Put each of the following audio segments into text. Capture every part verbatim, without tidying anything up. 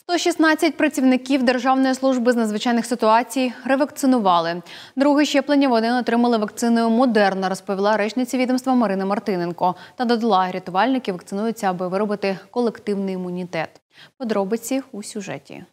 сто шістнадцять працівників Державної служби з надзвичайних ситуацій ревакцинували. Друге щеплення вони отримали вакциною «Модерна», розповіла речниця відомства Марина Мартиненко. Та додала, рятувальники вакцинуються, аби виробити колективний імунітет. Подробиці у сюжеті.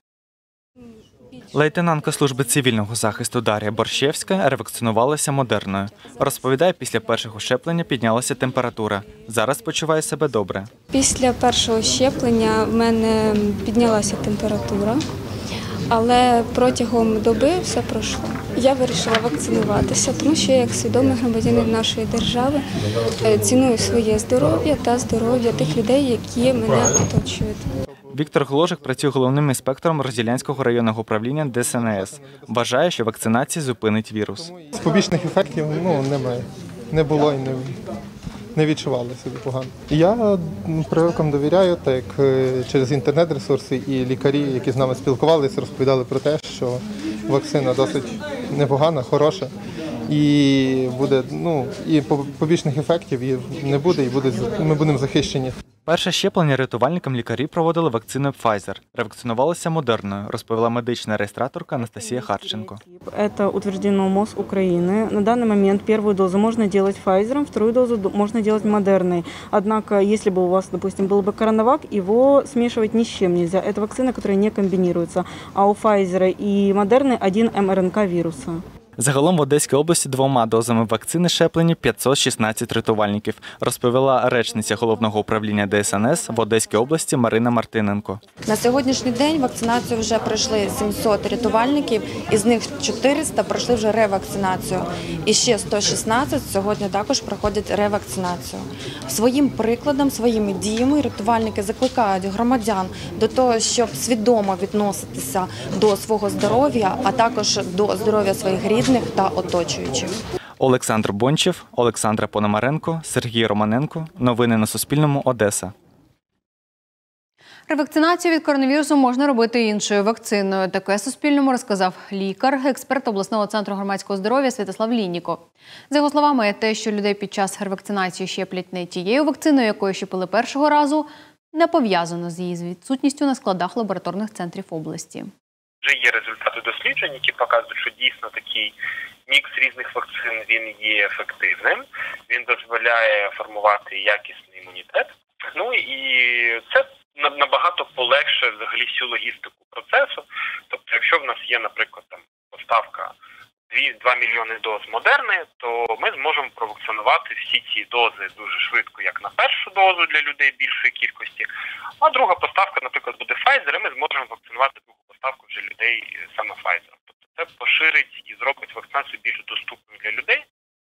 Лейтенантка служби цивільного захисту Дар'я Борщевська ревакцинувалася «Модерною». Розповідає, після першого щеплення піднялася температура. Зараз почуває себе добре. Після першого щеплення в мене піднялася температура, але протягом доби все пройшло. Я вирішила вакцинуватися, тому що я як свідомий громадянин нашої держави ціную своє здоров'я та здоров'я тих людей, які мене оточують. Віктор Гложик працює головним інспектором Розділянського районного управління Де Ес Ен Ес. Вважає, що вакцинація зупинить вірус. Побічних ефектів ну, немає. Не було і не, не відчували себе погано. Я прививкам довіряю, так як через інтернет-ресурси і лікарі, які з нами спілкувалися, розповідали про те, що вакцина досить непогана, хороша. І буде, ну, і побічних ефектів не буде, і буде, ми будемо захищені. Перше щеплення рятувальникам лікарі проводили вакциною Pfizer. Ревакцинувалися «Модерною», розповіла медична реєстраторка Анастасія Харченко. Это утверждено МОЗ Украины. На данный момент первую дозу можно делать Pfizer, вторую дозу можно делать Модерной. Однако, если бы у вас, допустим, был бы коронавак, его смешивать ни с чем нельзя. Это вакцина, которая не комбинируется. А у Pfizer и Модерны один эм эр ен ка вируса. Загалом в Одеській області двома дозами вакцини щеплені п'ятсот шістнадцять рятувальників, розповіла речниця Головного управління Де Ес Ен Ес в Одеській області Марина Мартиненко. На сьогоднішній день вакцинацію вже пройшли сімсот рятувальників, із них чотириста пройшли вже ревакцинацію. І ще сто шістнадцять сьогодні також проходять ревакцинацію. Своїм прикладом, своїми діями рятувальники закликають громадян до того, щоб свідомо відноситися до свого здоров'я, а також до здоров'я своїх рідних та оточуючих. Олександр Бончев, Олександра Пономаренко, Сергій Романенко. Новини на Суспільному. Одеса. Ревакцинацію від коронавірусу можна робити іншою вакциною. Таке Суспільному розказав лікар, експерт обласного центру громадського здоров'я Святослав Лінніко. За його словами, те, що людей під час ревакцинації щеплять не тією вакциною, якою щепили першого разу, не пов'язано з її відсутністю на складах лабораторних центрів області. Вже є результати досліджень, які показують, що дійсно такий мікс різних вакцин, він є ефективним, він дозволяє формувати якісний імунітет. Ну і це набагато полегшує взагалі всю логістику процесу. Тобто, якщо в нас є, наприклад, там поставка два мільйони доз Модерни, то ми зможемо провакцинувати всі ці дози дуже швидко, як на першу дозу для людей більшої кількості, а друга поставка, наприклад, буде Pfizer, і ми зможемо вакцинувати другу поставку вже людей саме Pfizer. Тобто це поширить і зробить вакцинацію більш доступною для людей.